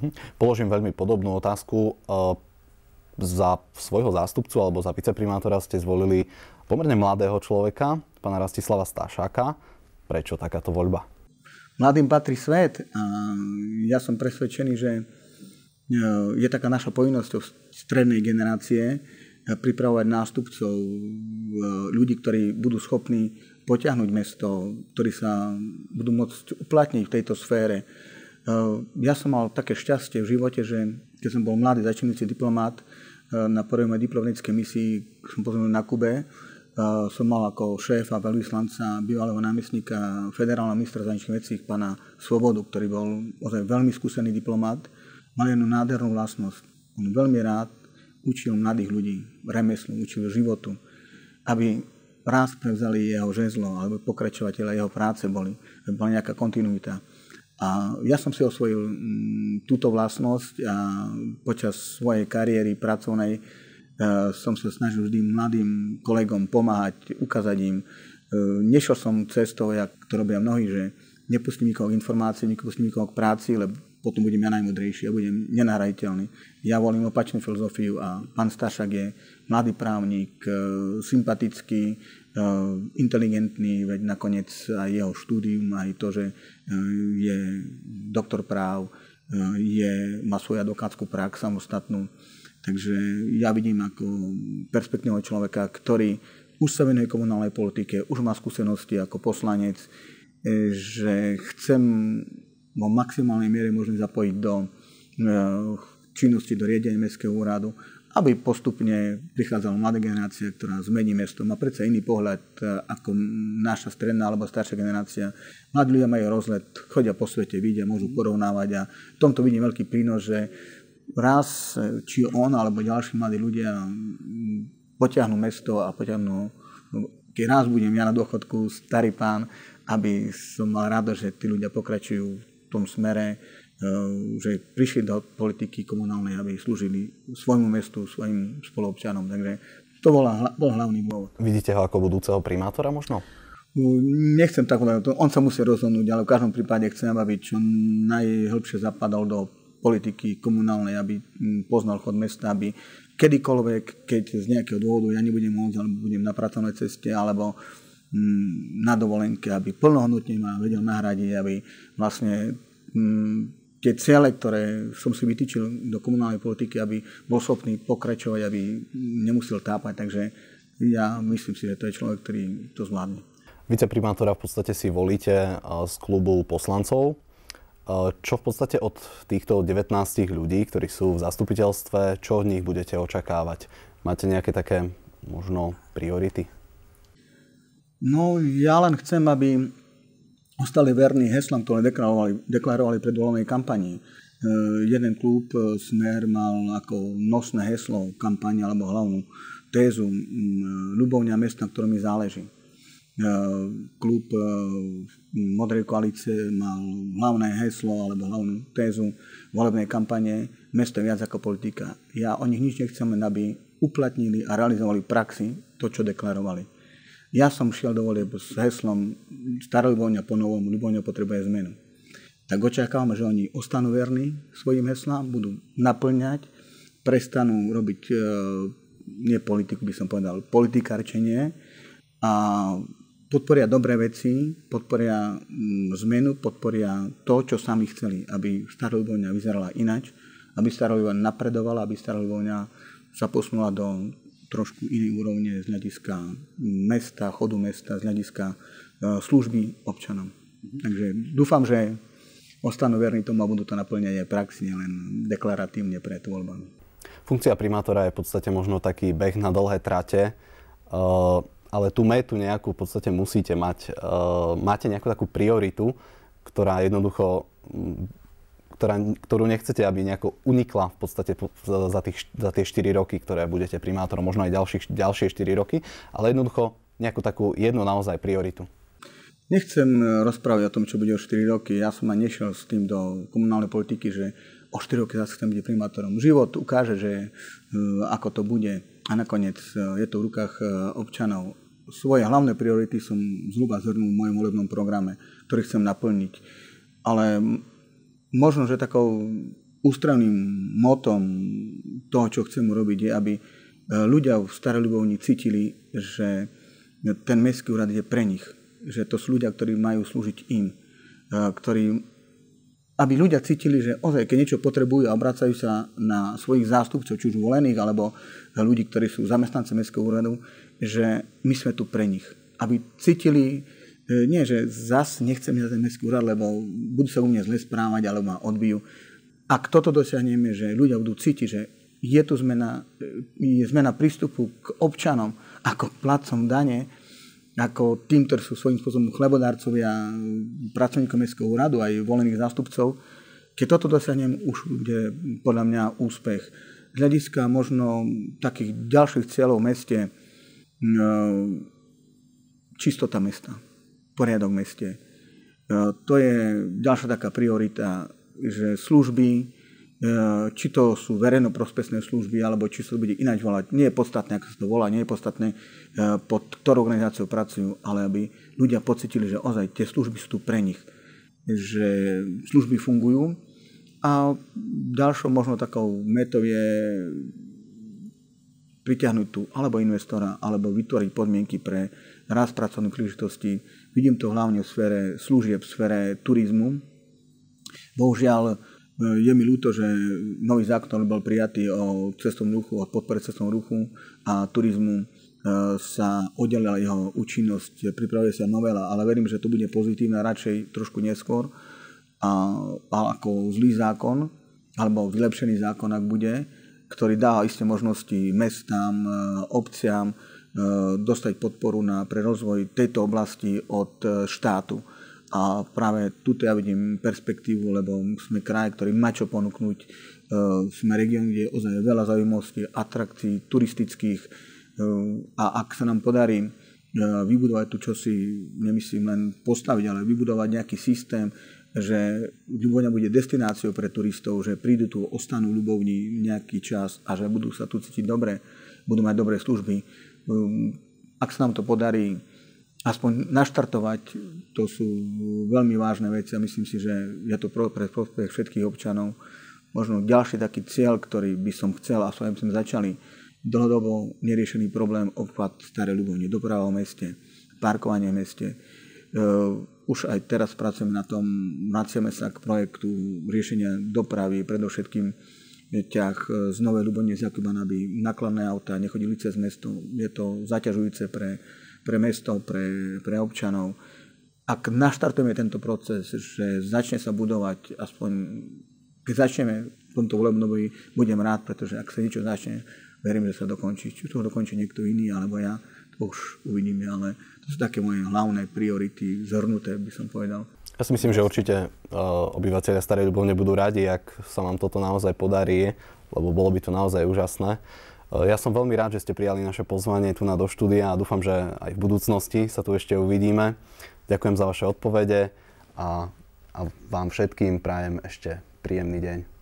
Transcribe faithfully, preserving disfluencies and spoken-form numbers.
Položím veľmi podobnú otázku. Za svojho zástupcu alebo za viceprimátora ste zvolili pomerne mladého človeka, pána Rastislava Stašáka. Prečo takáto voľba? Mladým patrí svet a ja som presvedčený, že je taká naša povinnosť strednej generácie pripravovať nástupcov, ľudí, ktorí budú schopní potiahnuť mesto, ktorí sa budú môcť uplatniť v tejto sfére. Ja som mal také šťastie v živote, že keď som bol mladý začínajúci diplomát na prvej mojej diplomatickej misii, som pozoril na Kube, som mal ako šéfa veľvyslanca bývalého námestníka federálneho ministra zahraničných vecí pána Svobodu, ktorý bol ozaj veľmi skúsený diplomát. Mal jednu nádhernú vlastnosť. On veľmi rád učil mladých ľudí remeslu, učil životu, aby raz prevzali jeho žezlo alebo pokračovateľa jeho práce boli, aby bola nejaká kontinuita. A ja som si osvojil túto vlastnosť a počas svojej kariéry pracovnej som sa snažil vždy mladým kolegom pomáhať, ukázať im. Nešiel som cestou, jak to robia mnohí, že nepustím nikoho k informácii, nepustím nikoho k práci, lebo potom budem ja najmudrejší a budem nenahraditeľný. Ja volím opačnú filozofiu a pán Stašák je mladý právnik, sympatický, inteligentný, veď nakoniec aj jeho štúdium, aj to, že je doktor práv, je, má svoju advokátskú prax samostatnú. Takže ja vidím ako perspektívneho človeka, ktorý už sa venuje komunálnej politike, už má skúsenosti ako poslanec, že chcem vo maximálnej miere možno zapojiť do činnosti, do riadenia mestského úradu, aby postupne prichádzala mladá generácia, ktorá zmení mesto. Má predsa iný pohľad ako naša stredná alebo staršia generácia. Mladí ľudia majú rozlet, chodia po svete, vidia, môžu porovnávať a v tomto vidím veľký prínos, že raz, či on alebo ďalší mladí ľudia potiahnu mesto a potiahnu, keď raz budem ja na dôchodku starý pán, aby som mal rado, že tí ľudia pokračujú v tom smere, že prišli do politiky komunálnej, aby slúžili svojmu mestu, svojim spoluobčanom. Takže to bol, bol hlavný dôvod. Vidíte ho ako budúceho primátora možno? Nechcem tak povedať, on sa musí rozhodnúť, ale v každom prípade chcem, aby čo najhlbšie zapadol do politiky komunálnej, aby poznal chod mesta, aby kedykoľvek, keď z nejakého dôvodu ja nebudem môcť, alebo budem na pracovnej ceste, alebo na dovolenke, aby plnohodnotne ma vedel nahradiť, aby vlastne tie ciele, ktoré som si vytýčil do komunálnej politiky, aby bol schopný pokračovať, aby nemusel tápať. Takže ja myslím si, že to je človek, ktorý to zvládne. Viceprimátora v podstate si volíte z klubu poslancov. Čo v podstate od týchto devätnástich ľudí, ktorí sú v zastupiteľstve, čo od nich budete očakávať? Máte nejaké také možno priority? No ja len chcem, aby ostali verní heslám, ktoré deklarovali, deklarovali pred voľbnej kampani. E, jeden klub Smer mal ako nosné heslo kampani alebo hlavnú tézu ľubovňa mesta, ktorom mi záleží. Klub Modrej koalície mal hlavné heslo alebo hlavnú tézu volebnej kampane mesto viac ako politika. Ja o nich nič nechcem, len aby uplatnili a realizovali v praxi to, čo deklarovali. Ja som šiel do volieb s heslom Stará Ľubovňa po novom, Ľubovňa potrebuje zmenu. Tak očakávame, že oni ostanú verní svojim heslám, budú naplňať, prestanú robiť, nie politiku by som povedal, politikárčenie a podporia dobré veci, podporia zmenu, podporia to, čo sami chceli, aby Stará Ľubovňa vyzerala inač, aby Stará Ľubovňa napredovala, aby Stará Ľubovňa sa posunula do trošku inej úrovne z hľadiska mesta, chodu mesta, z hľadiska služby občanom. Takže dúfam, že ostanú verní tomu a budú to naplňať aj praxi, len deklaratívne pred voľbami. Funkcia primátora je v podstate možno taký beh na dlhé trate, ale tú metu nejakú v podstate musíte mať. Máte nejakú takú prioritu, ktorá jednoducho, ktorá, ktorú nechcete, aby nejako unikla v podstate za, tých, za tie štyri roky, ktoré budete primátorom, možno aj ďalších, ďalšie štyri roky, ale jednoducho nejakú takú jednu naozaj prioritu. Nechcem rozprávať o tom, čo bude o štyri roky. Ja som aj nešiel s tým do komunálnej politiky, že o štyri roky zase chcem byť primátorom. Život ukáže, že ako to bude a nakoniec je to v rukách občanov. Svoje hlavné priority som zhruba zhrnul v mojom volebnom programe, ktorý chcem naplniť. Ale možno, že takou ústredným motom toho, čo chcem urobiť, je, aby ľudia v Starej Ľubovni cítili, že ten mestský úrad je pre nich. Že to sú ľudia, ktorí majú slúžiť im. Ktorí, aby ľudia cítili, že ozaj, keď niečo potrebujú a obracajú sa na svojich zástupcov, či už volených, alebo ľudí, ktorí sú zamestnanci mestského úradu, že my sme tu pre nich. Aby cítili, nie, že zas nechcem ísť na ten mestský úrad, lebo budú sa u mňa zle správať, alebo ma odbijú. Ak toto dosiahneme, že ľudia budú cítiť, že je tu zmena, je zmena prístupu k občanom ako k platcom dane, ako tým, ktorí sú svojím spôsobom chlebodárcovia, pracovníkom mestského úradu, aj volených zástupcov. Keď toto dosiahnem, už bude podľa mňa úspech. Z hľadiska možno takých ďalších cieľov v meste, čistota mesta, poriadok v meste. To je ďalšia taká priorita, že služby, či to sú verejnoprospešné služby, alebo či sa to bude ináč volať. Nie je podstatné, ako sa to volá, nie je podstatné, pod ktorou organizáciou pracujú, ale aby ľudia pocitili, že ozaj tie služby sú tu pre nich. Že služby fungujú. A ďalšou možno takou metou je pritiahnuť tu alebo investora, alebo vytvoriť podmienky pre rast pracovných príležitostí. Vidím to hlavne v sfére služieb, v sfére turizmu. Bohužiaľ, je mi ľúto, že nový zákon bol prijatý o cestovnom ruchu, o podpore cestovnom ruchu a turizmu sa oddelila jeho účinnosť. Pripravuje sa novela, ale verím, že to bude pozitívne, radšej trošku neskôr. A, a ako zlý zákon, alebo vylepšený zákon, ak bude, ktorý dá isté možnosti mestám, obciam dostať podporu na, pre rozvoj tejto oblasti od štátu. A práve tuto ja vidím perspektívu, lebo sme kraj, ktorý má čo ponúknuť. Sme región, kde je ozaj veľa zaujímavostí, atrakcií turistických. A ak sa nám podarí vybudovať tu čosi, nemyslím len postaviť, ale vybudovať nejaký systém, že Ľubovňa bude destináciou pre turistov, že prídu tu, ostanú v Ľubovni nejaký čas a že budú sa tu cítiť dobre, budú mať dobré služby. Ak sa nám to podarí aspoň naštartovať, to sú veľmi vážne veci a myslím si, že je to pre prospech všetkých občanov. Možno ďalší taký cieľ, ktorý by som chcel, a s vami sme začali, dlhodobo neriešený problém obchvat Starej Ľubovne, doprava v meste, parkovanie v meste. Už aj teraz pracujeme na tom, vraciame sa k projektu riešenia dopravy, predovšetkým ťah z Novej Ľubovne z Jakubána, aby nákladné autá nechodili cez mesto. Je to zaťažujúce pre pre mesto, pre, pre občanov. Ak naštartujeme tento proces, že začne sa budovať, aspoň keď začneme v tomto volebnom boji, budem rád, pretože ak sa niečo začne, verím, že sa dokončí. Či to dokončí niekto iný, alebo ja, to už uvidíme, ale to sú také moje hlavné priority, zhrnuté, by som povedal. Ja si myslím, že určite uh, obyvateľia Starej Ľubovne budú radi, ak sa vám toto naozaj podarí, lebo bolo by to naozaj úžasné. Ja som veľmi rád, že ste prijali naše pozvanie tu na do štúdia a dúfam, že aj v budúcnosti sa tu ešte uvidíme. Ďakujem za vaše odpovede a, a vám všetkým prajem ešte príjemný deň.